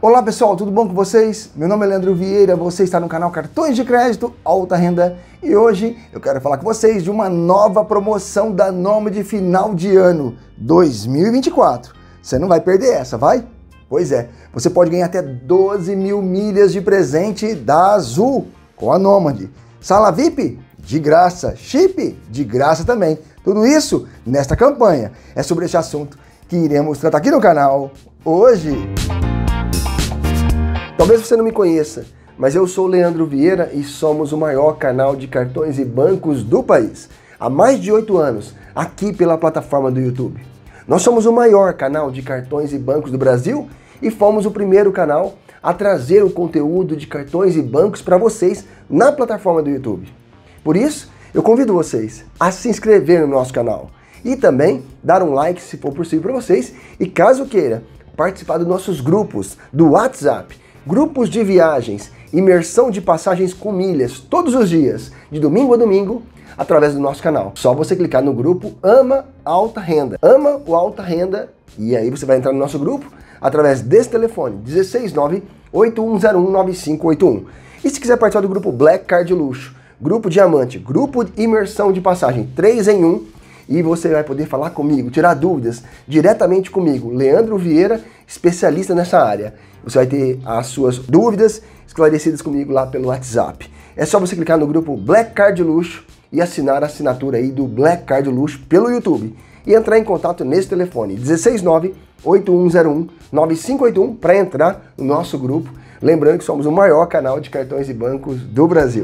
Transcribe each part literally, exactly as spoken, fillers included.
Olá pessoal, tudo bom com vocês? Meu nome é Leandro Vieira, você está no canal Cartões de Crédito Alta Renda e hoje eu quero falar com vocês de uma nova promoção da Nomad final de ano dois mil e vinte e quatro. Você não vai perder essa, vai? Pois é, você pode ganhar até doze mil milhas de presente da Azul com a Nomad. Sala V I P? De graça. Chip? De graça também. Tudo isso nesta campanha. É sobre esse assunto que iremos tratar aqui no canal hoje. Talvez você não me conheça, mas eu sou o Leandro Vieira e somos o maior canal de cartões e bancos do país. Há mais de oito anos, aqui pela plataforma do YouTube. Nós somos o maior canal de cartões e bancos do Brasil e fomos o primeiro canal a trazer o conteúdo de cartões e bancos para vocês na plataforma do YouTube. Por isso, eu convido vocês a se inscrever no nosso canal e também dar um like se for possível para vocês e caso queira participar dos nossos grupos do WhatsApp, grupos de viagens, imersão de passagens com milhas todos os dias, de domingo a domingo, através do nosso canal. Só você clicar no grupo Ama Alta Renda. Ama o Alta Renda e aí você vai entrar no nosso grupo através desse telefone, dezesseis nove oito um zero um nove cinco oito um. E se quiser participar do grupo Black Card Luxo, grupo Diamante, grupo de imersão de passagem três em um, e você vai poder falar comigo, tirar dúvidas diretamente comigo, Leandro Vieira, especialista nessa área. Você vai ter as suas dúvidas esclarecidas comigo lá pelo WhatsApp. É só você clicar no grupo Black Card Luxo e assinar a assinatura aí do Black Card Luxo pelo YouTube. E entrar em contato nesse telefone, dezesseis nove oito um zero um nove cinco oito um, para entrar no nosso grupo. Lembrando que somos o maior canal de cartões e bancos do Brasil.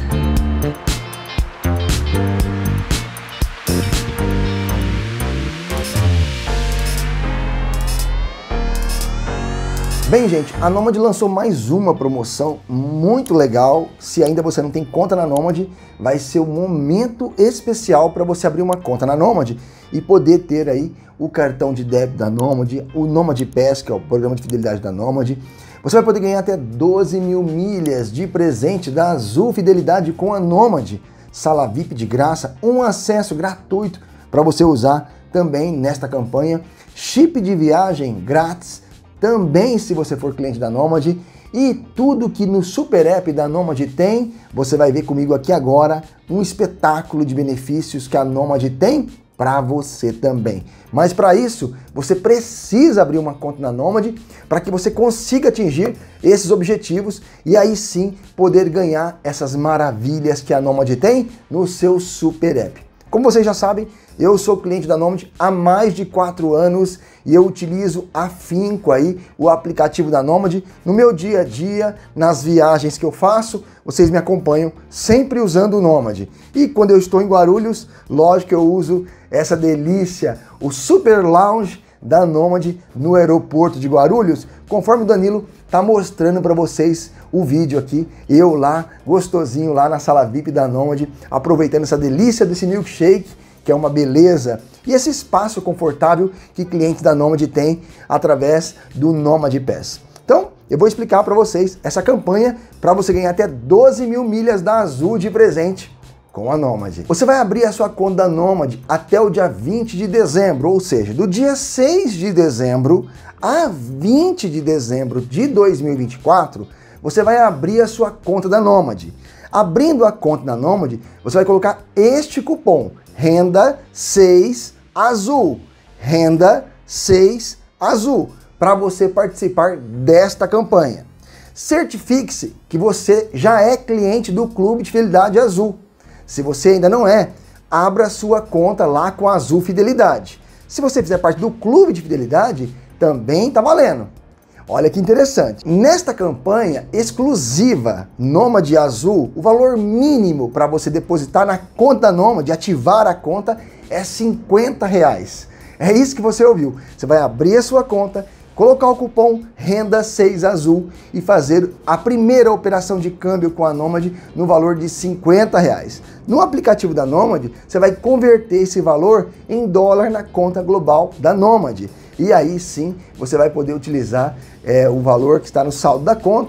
Bem, gente, a Nomad lançou mais uma promoção muito legal. Se ainda você não tem conta na Nomad, vai ser um momento especial para você abrir uma conta na Nomad e poder ter aí o cartão de débito da Nomad, o Nomad Pass, que é o programa de fidelidade da Nomad. Você vai poder ganhar até doze mil milhas de presente da Azul Fidelidade com a Nomad. Sala V I P de graça, um acesso gratuito para você usar também nesta campanha. Chip de viagem grátis, também se você for cliente da Nomad, e tudo que no Super App da Nomad tem, você vai ver comigo aqui agora um espetáculo de benefícios que a Nomad tem para você também. Mas para isso, você precisa abrir uma conta na Nomad para que você consiga atingir esses objetivos e aí sim poder ganhar essas maravilhas que a Nomad tem no seu Super App. Como vocês já sabem, eu sou cliente da Nomad há mais de quatro anos e eu utilizo afinco aí o aplicativo da Nomad no meu dia a dia, nas viagens que eu faço, vocês me acompanham sempre usando o Nomad. E quando eu estou em Guarulhos, lógico que eu uso essa delícia, o Super Lounge da Nomad no aeroporto de Guarulhos, conforme o Danilo tá mostrando para vocês o vídeo aqui, eu lá, gostosinho lá na sala V I P da Nomad, aproveitando essa delícia desse milkshake, que é uma beleza, e esse espaço confortável que clientes da Nomad têm através do Nomad Pass. Então, eu vou explicar para vocês essa campanha para você ganhar até doze mil milhas da Azul de presente com a Nomad. Você vai abrir a sua conta da Nomad até o dia vinte de dezembro, ou seja, do dia seis de dezembro a vinte de dezembro de dois mil e vinte e quatro, você vai abrir a sua conta da Nomad. Abrindo a conta da Nomad, você vai colocar este cupom, Renda seis Azul, Renda seis Azul, para você participar desta campanha. Certifique-se que você já é cliente do Clube de Fidelidade Azul. Se você ainda não é, abra sua conta lá com a Azul Fidelidade. Se você fizer parte do Clube de Fidelidade, também está valendo. Olha que interessante. Nesta campanha exclusiva Nomad Azul, o valor mínimo para você depositar na conta da Nomad, ativar a conta, é cinquenta reais. É isso que você ouviu. Você vai abrir a sua conta, colocar o cupom Renda seis Azul e fazer a primeira operação de câmbio com a Nomad no valor de cinquenta reais. No aplicativo da Nomad, você vai converter esse valor em dólar na conta global da Nomad. E aí sim, você vai poder utilizar é, o valor que está no saldo da conta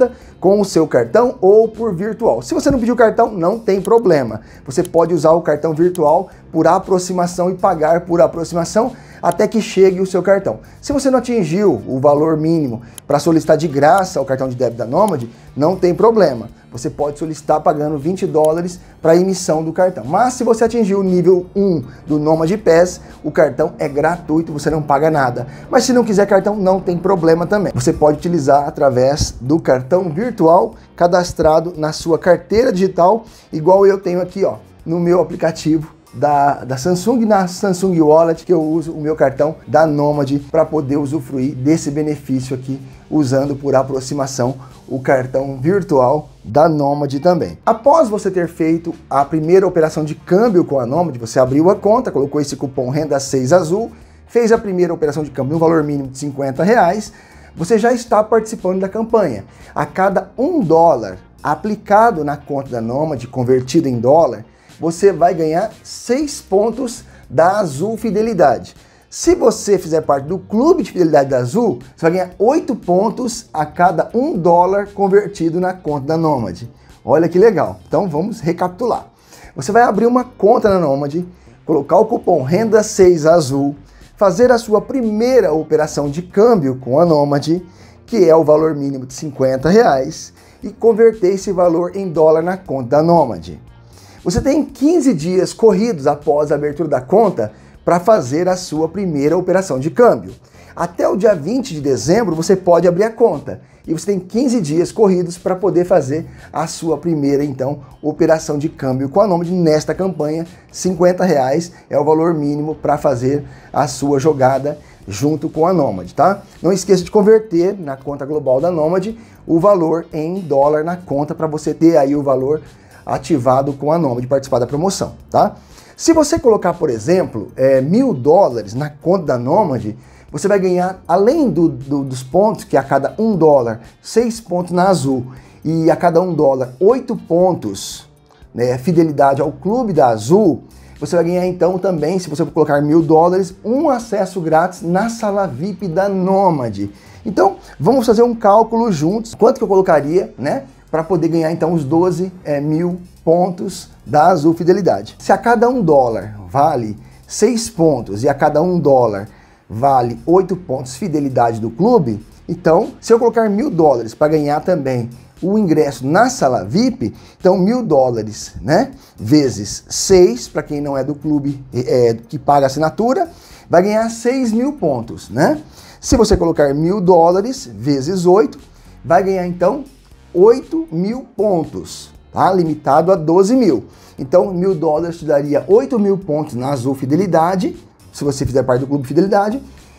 com o seu cartão ou por virtual. Se você não pediu cartão, não tem problema. Você pode usar o cartão virtual por aproximação e pagar por aproximação até que chegue o seu cartão. Se você não atingiu o valor mínimo para solicitar de graça o cartão de débito da Nomad, não tem problema. Você pode solicitar pagando vinte dólares para a emissão do cartão. Mas se você atingiu o nível um do Nomad Pass, o cartão é gratuito, você não paga nada. Mas se não quiser cartão, não tem problema também. Você pode utilizar através do cartão virtual cadastrado na sua carteira digital, igual eu tenho aqui, ó, no meu aplicativo Da, da Samsung, na Samsung Wallet, que eu uso o meu cartão da Nomad para poder usufruir desse benefício aqui, usando por aproximação o cartão virtual da Nomad também. Após você ter feito a primeira operação de câmbio com a Nomad, você abriu a conta, colocou esse cupom Renda seis Azul, fez a primeira operação de câmbio no valor mínimo de cinquenta reais, você já está participando da campanha. A cada um dólar aplicado na conta da Nomad, convertido em dólar, você vai ganhar seis pontos da Azul Fidelidade. Se você fizer parte do clube de fidelidade da Azul, você vai ganhar oito pontos a cada um dólar convertido na conta da Nomad. Olha que legal. Então vamos recapitular. Você vai abrir uma conta na Nomad, colocar o cupom Renda seis Azul, fazer a sua primeira operação de câmbio com a Nomad, que é o valor mínimo de cinquenta reais, e converter esse valor em dólar na conta da Nomad. Você tem quinze dias corridos após a abertura da conta para fazer a sua primeira operação de câmbio. Até o dia vinte de dezembro você pode abrir a conta e você tem quinze dias corridos para poder fazer a sua primeira, então, operação de câmbio com a Nomad nesta campanha. cinquenta reais é o valor mínimo para fazer a sua jogada junto com a Nomad, tá? Não esqueça de converter na conta global da Nomad o valor em dólar na conta para você ter aí o valor ativado com a Nomad, participar da promoção, tá? Se você colocar, por exemplo, é, mil dólares na conta da Nomad, você vai ganhar, além do, do, dos pontos, que a cada um dólar, seis pontos na Azul, e a cada um dólar, oito pontos, né, fidelidade ao clube da Azul, você vai ganhar então também, se você colocar mil dólares, um acesso grátis na sala V I P da Nomad. Então, vamos fazer um cálculo juntos, quanto que eu colocaria, né, para poder ganhar então os doze é, mil pontos da Azul Fidelidade. Se a cada um dólar vale seis pontos e a cada um dólar vale oito pontos fidelidade do clube, então se eu colocar mil dólares para ganhar também o ingresso na sala V I P, então mil dólares, né, vezes seis, para quem não é do clube é, que paga assinatura, vai ganhar seis mil pontos, né? Se você colocar mil dólares vezes oito, vai ganhar então oito mil pontos, tá? Limitado a doze mil. Então, mil dólares te daria oito mil pontos na Azul Fidelidade, se você fizer parte do Clube Fidelidade,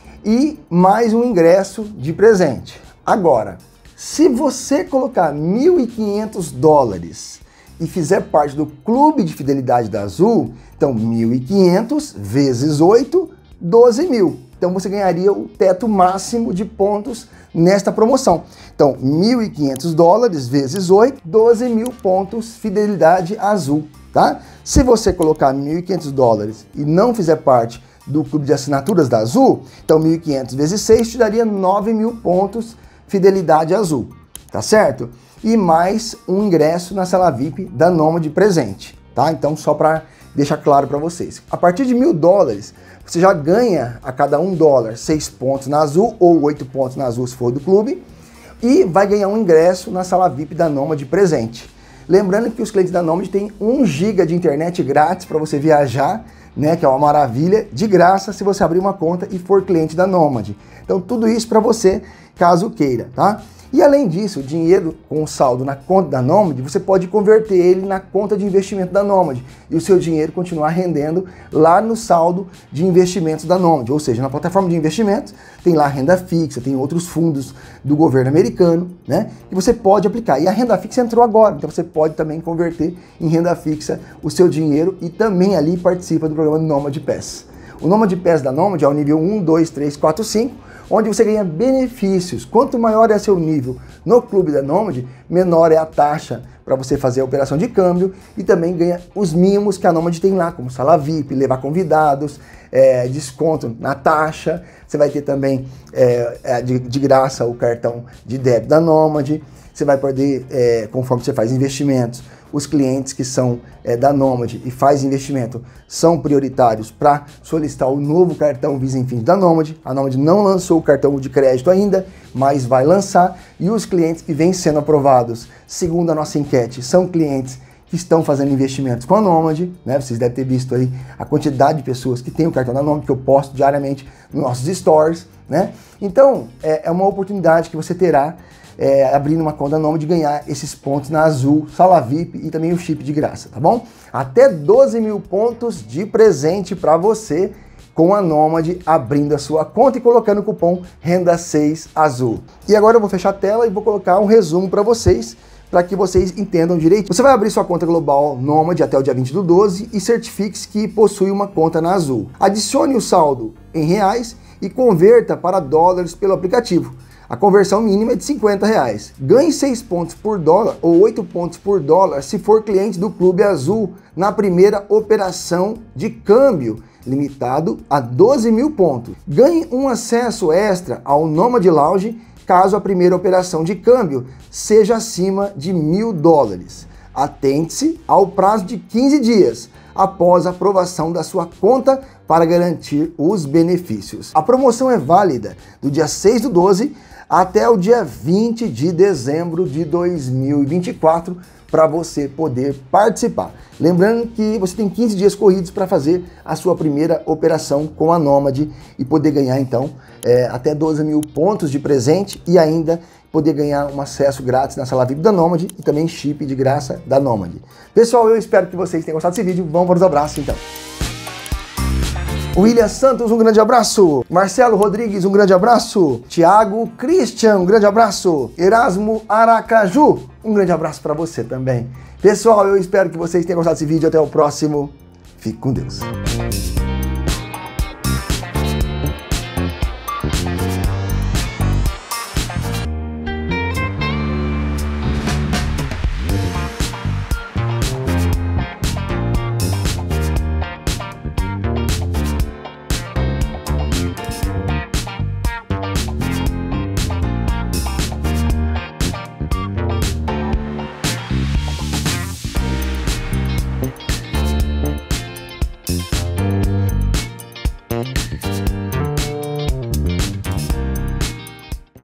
e mais um ingresso de presente. Agora, se você colocar mil e quinhentos dólares e fizer parte do Clube de Fidelidade da Azul, então mil e quinhentos vezes oito, doze mil. Então você ganharia o teto máximo de pontos nesta promoção. Então, mil e quinhentos dólares vezes oito, doze mil pontos Fidelidade Azul, tá? Se você colocar mil e quinhentos dólares e não fizer parte do clube de assinaturas da Azul, então mil e quinhentos vezes seis te daria nove mil pontos Fidelidade Azul, tá certo? E mais um ingresso na sala V I P da Nomad de presente, tá? Então, só para deixar claro para vocês. A partir de mil dólares, você já ganha a cada um dólar seis pontos na Azul ou oito pontos na Azul se for do clube e vai ganhar um ingresso na sala V I P da Nomad de presente. Lembrando que os clientes da Nomad têm um giga de internet grátis para você viajar, né, que é uma maravilha, de graça se você abrir uma conta e for cliente da Nomad. Então tudo isso para você, caso queira, tá? E além disso, o dinheiro com saldo na conta da Nomad, você pode converter ele na conta de investimento da Nomad e o seu dinheiro continuar rendendo lá no saldo de investimentos da Nomad, ou seja, na plataforma de investimentos tem lá renda fixa, tem outros fundos do governo americano, né, que você pode aplicar. E a renda fixa entrou agora, então você pode também converter em renda fixa o seu dinheiro e também ali participa do programa Nomad Pass. O Nomad Pass da Nomad é o nível um, dois, três, quatro, cinco, onde você ganha benefícios. Quanto maior é seu nível no clube da Nomad, menor é a taxa para você fazer a operação de câmbio e também ganha os mimos que a Nomad tem lá, como sala V I P, levar convidados, é, desconto na taxa. Você vai ter também é, de, de graça o cartão de débito da Nomad. Você vai poder, é, conforme você faz investimentos, os clientes que são é, da Nomad e faz investimento são prioritários para solicitar o novo cartão Visa Infinity da Nomad. A Nomad não lançou o cartão de crédito ainda, mas vai lançar. E os clientes que vêm sendo aprovados, segundo a nossa enquete, são clientes que estão fazendo investimentos com a Nomad, né? Vocês devem ter visto aí a quantidade de pessoas que têm o cartão da Nomad, que eu posto diariamente nos nossos stories, né? Então, é, é uma oportunidade que você terá É, abrindo uma conta Nomad de ganhar esses pontos na Azul, sala V I P e também o chip de graça, tá bom? Até doze mil pontos de presente para você com a Nomad abrindo a sua conta e colocando o cupom Renda seis Azul. E agora eu vou fechar a tela e vou colocar um resumo para vocês, para que vocês entendam direito. Você vai abrir sua conta global Nomad até o dia vinte do doze e certifique-se que possui uma conta na Azul. Adicione o saldo em reais e converta para dólares pelo aplicativo. A conversão mínima é de cinquenta reais. Ganhe seis pontos por dólar ou oito pontos por dólar se for cliente do Clube Azul na primeira operação de câmbio, limitado a doze mil pontos. Ganhe um acesso extra ao Nomad Lounge caso a primeira operação de câmbio seja acima de mil dólares. Atente-se ao prazo de quinze dias após a aprovação da sua conta para garantir os benefícios. A promoção é válida do dia seis do doze até o dia vinte de dezembro de dois mil e vinte e quatro para você poder participar. Lembrando que você tem quinze dias corridos para fazer a sua primeira operação com a Nomad e poder ganhar então é, até doze mil pontos de presente e ainda poder ganhar um acesso grátis na sala V I P da Nomad e também chip de graça da Nomad. Pessoal, eu espero que vocês tenham gostado desse vídeo. Vamos para os abraços então. William Santos, um grande abraço. Marcelo Rodrigues, um grande abraço. Thiago Christian, um grande abraço. Erasmo Aracaju, um grande abraço para você também. Pessoal, eu espero que vocês tenham gostado desse vídeo. Até o próximo. Fique com Deus.